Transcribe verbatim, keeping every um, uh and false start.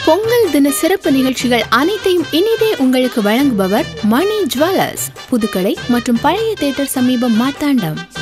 பொங்கல் தின சிறப்பு நிகழ்ச்சிகள் அனைத்தையும் இனிதே உங்களுக்கு வழங்குபவர் மணி ஜுவல்லர்ஸ், புதுக்கடை மற்றும் பழைய தியேட்டர் சமீபம் மார்த்தாண்டம்.